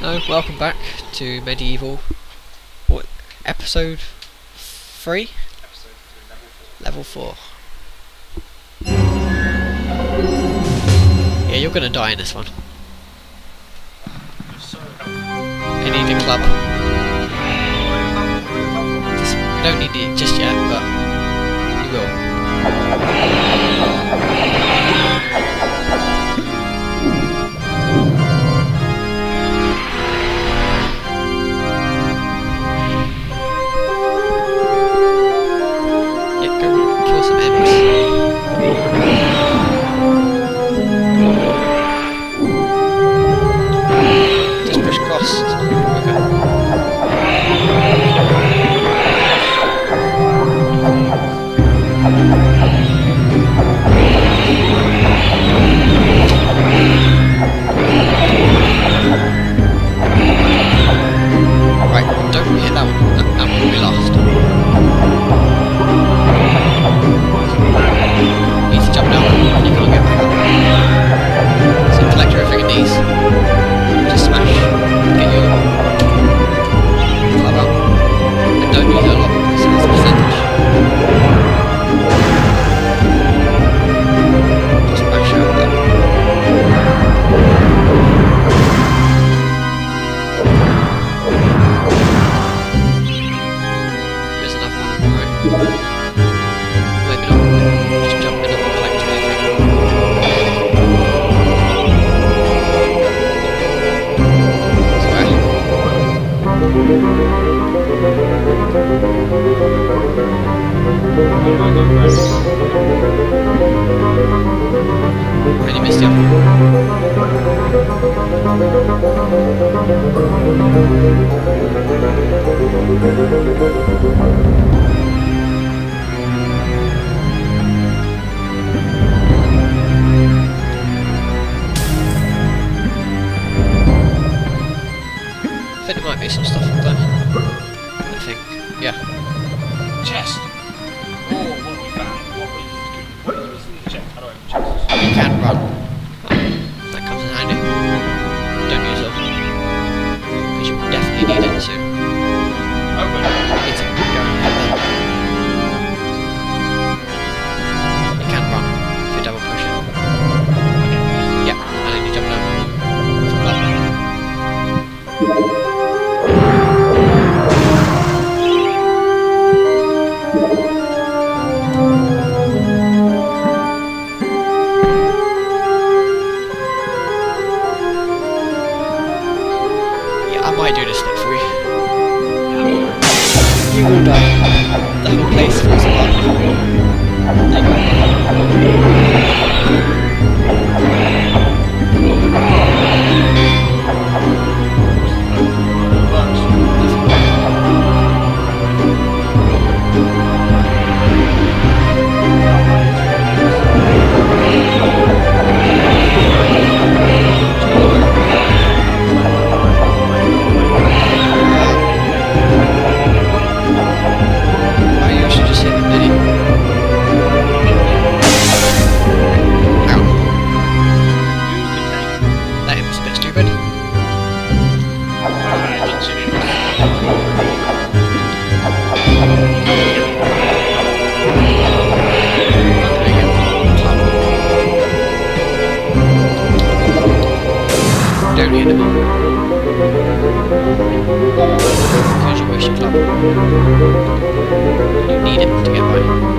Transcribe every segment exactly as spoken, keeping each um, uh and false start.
Hello, welcome back to MediEvil. What, episode three? Episode three, level four. Level four. Yeah, you're gonna die in this one. You're so Any the club. Just, we don't need it just yet, but we will. Yeah, go kill some enemies. Just push across. Okay. Right, don't hit that one. That, that one will be lost. You need to jump down. You can't get back up. So collect everything in these. Just smash. Get your club out. And don't use it a lot because it's a percentage. Just mash out there. There's another one. Right. Maybe not. Just jump in and collect everything. Really missed you. I think there might be some stuff up there. I think, yeah. chest. Oh, what have we found? What we what is in the chest? How do I open chests? You can run. That comes in handy. Don't use them. Because you definitely need it soon. Open. It's a good going ahead then. You can run if you double push it. Yeah, and then you jump down. From that. I might do this step for you. You will die. The whole place falls apart. There you don't need them all. Because you waste your club. You need it to get by.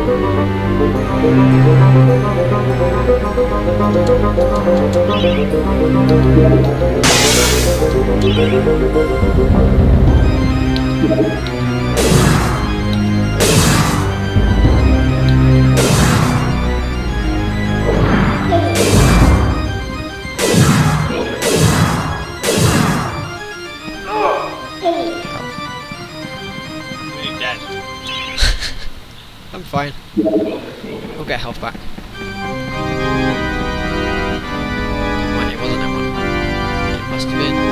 I'm fine. We'll get health back. Well, it wasn't that one. It must have been.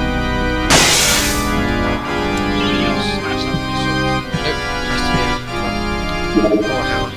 Nope, must have been. Or how?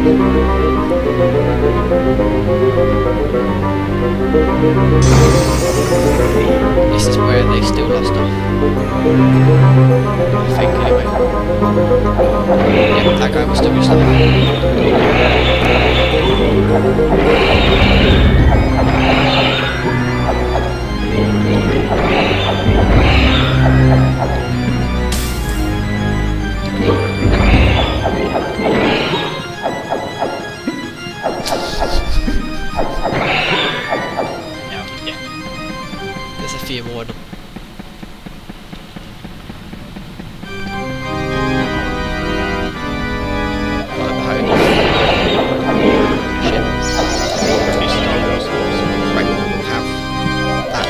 This is where they still lost off. I think anyway. Yeah, that guy was still just there. There's a few more of them. Right behind us. Shit. Right, we'll have that.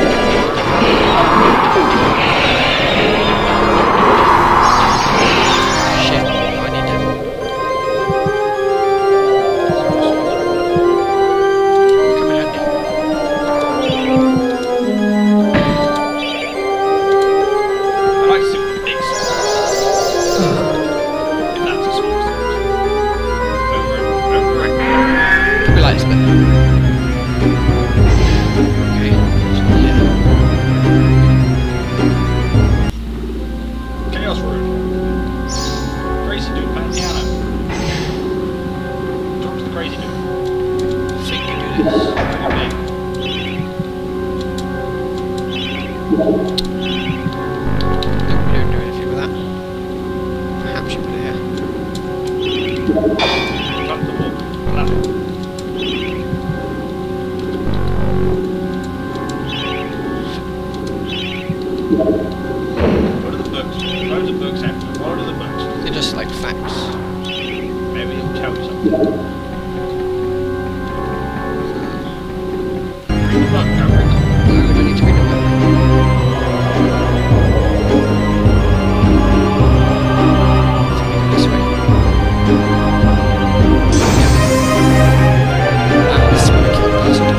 Shit, I need to... Come in handy. I like to see what big sword. If that's a small sword. Over it, over it. Can we light this bit? Okay, so yeah. Chaos Room. Crazy dude playing piano. Talk to the crazy dude. I think you do this. Don't do anything with that. Perhaps you put it here. Cut the walk. Love it. What are the books? Loads of books everywhere. What are the books? They're just like facts. Maybe it'll tell you something. Read the book, go read the book. We don't need to read the book. This way. Yeah. Ah, this is where we kill the bastard.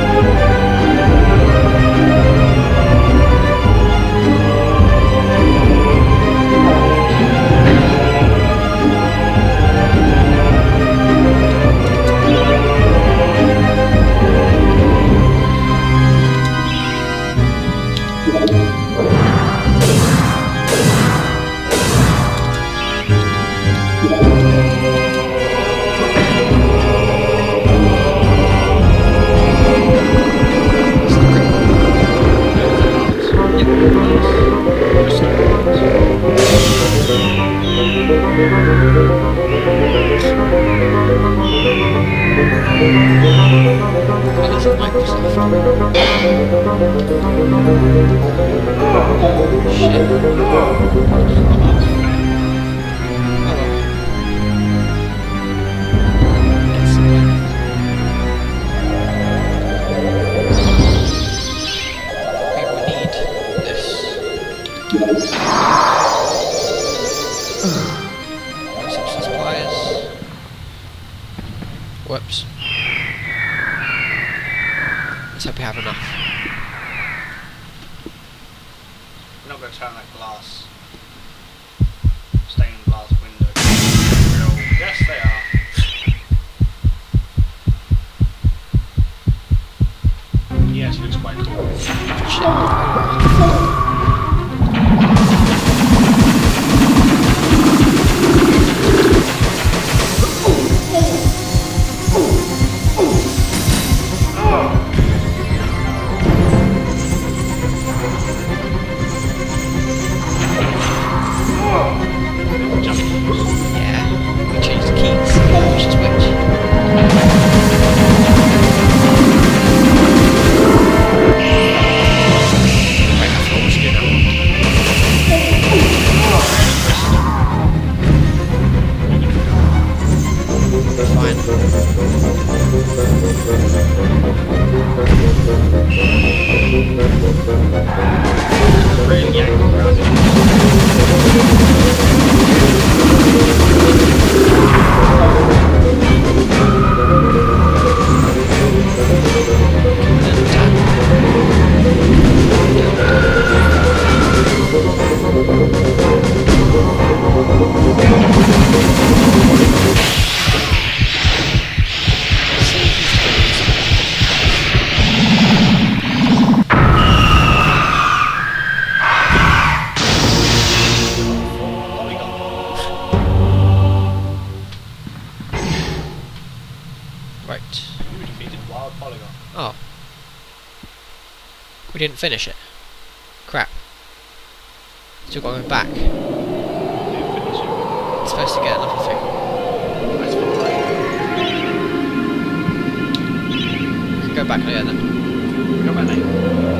Colours of Microsoft. Shit. Oh well. Get some. We will need this. Reception supplies. Whoops. Let's hope we have enough. We're not going to turn that glass. Stained glass window. Yes, they are. Yes, it looks quite cool. Yeah, we changed the keys, which is which. Right, that's what we should do now. Fine. Really yanking around it. polygon. Oh. We didn't finish it. Crap. Still got to go back. Didn't finish it. It's supposed to get another thing. That's fine. We can go back later then. Go back there.